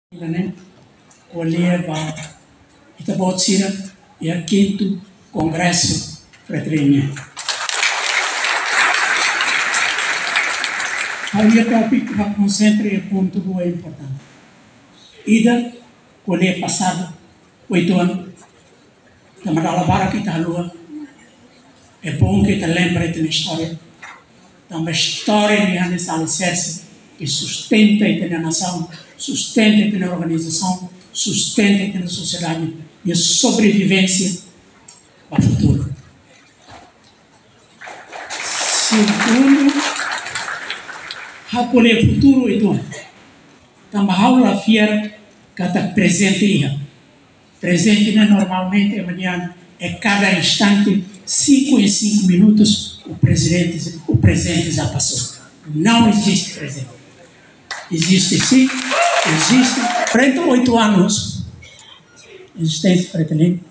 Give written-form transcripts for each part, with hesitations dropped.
né? Olhava Itabotsira e o 5º Congresso Fraternidade. Havia tópico que concentra e ponto muito importante. Ida, quando é passado 8 anos, estamos a lavar aqui a lua. É bom que te lembre da história. Uma história de nesse alicerce que sustenta a nação, sustenta a organização, sustenta a sociedade e a sobrevivência para o futuro. Segundo, o futuro então, também a aula fiera que está presente. Presente normalmente amanhã é cada instante 5 em 5 minutos o presente já passou. Não existe presente. Existe sim, existe. Frente a 8 anos, existência pretendente.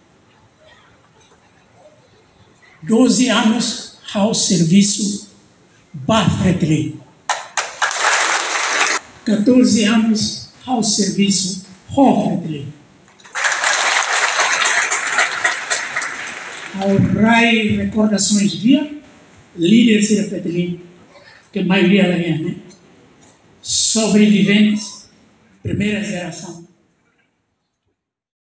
12 anos ao serviço ba pretendente. 14 anos ao serviço ho pretendente. Ao RAI Recordações Via, líderes da Petrin, que a maioria da minha, né? Sobreviventes, primeira geração.